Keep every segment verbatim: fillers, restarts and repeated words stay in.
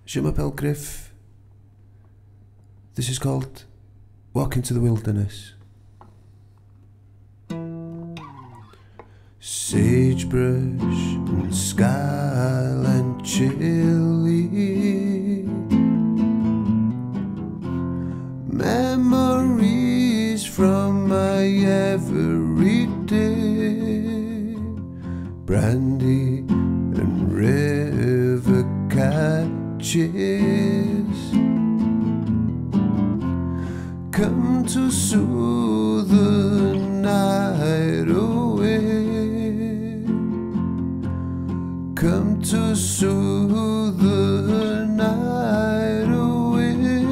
Je m'appelle Griff. This is called Walk into the Wilderness. Sagebrush and skyline chilly, memories from my everyday, brandy and river catches come to soothe the night away, come to soothe the night away.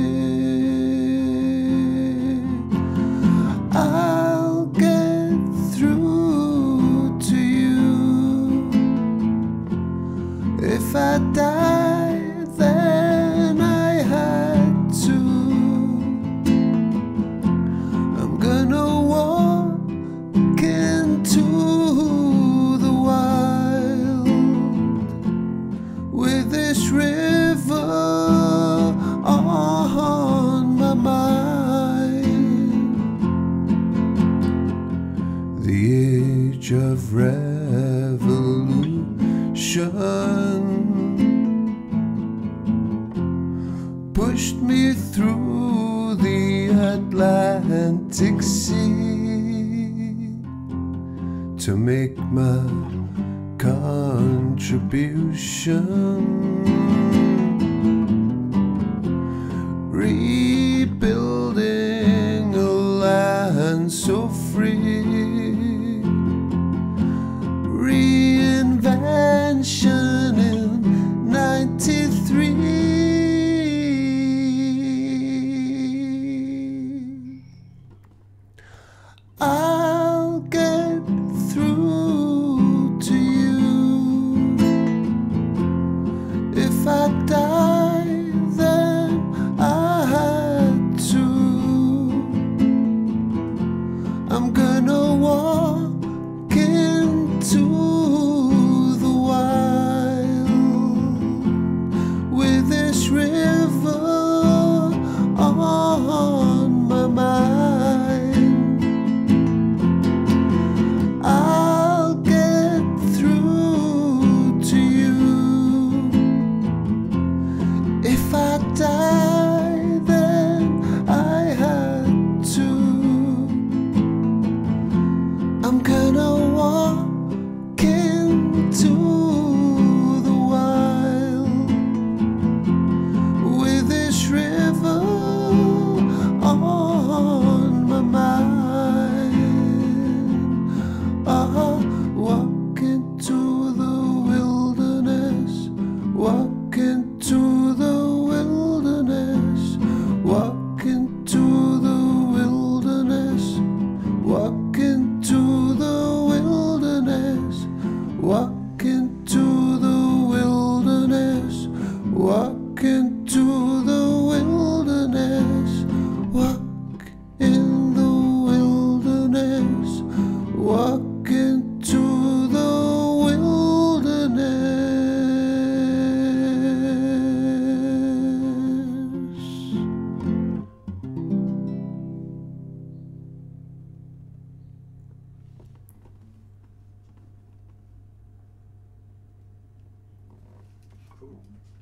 I'll get through to you. If I die, then I had to. I'm gonna walk into the wild with this river on my mind. The age of revolution pushed me through the Atlantic Sea to make my contribution, rebuilding a land so free, reinvention in ninety-three. I'll get through to you. If I die, then I had to. I'm gonna walk into the wild with this river on my mind. I'll get through to you. If I die, then I had to. I'm gonna walk into the wild with this river on my mind. Uh-huh. Walk into the wilderness, walk into the wilderness, walk into the wilderness, walk into the wilderness, walk into the wilderness, walk into the wilderness, walk in the wilderness, walk into the wilderness. Cool.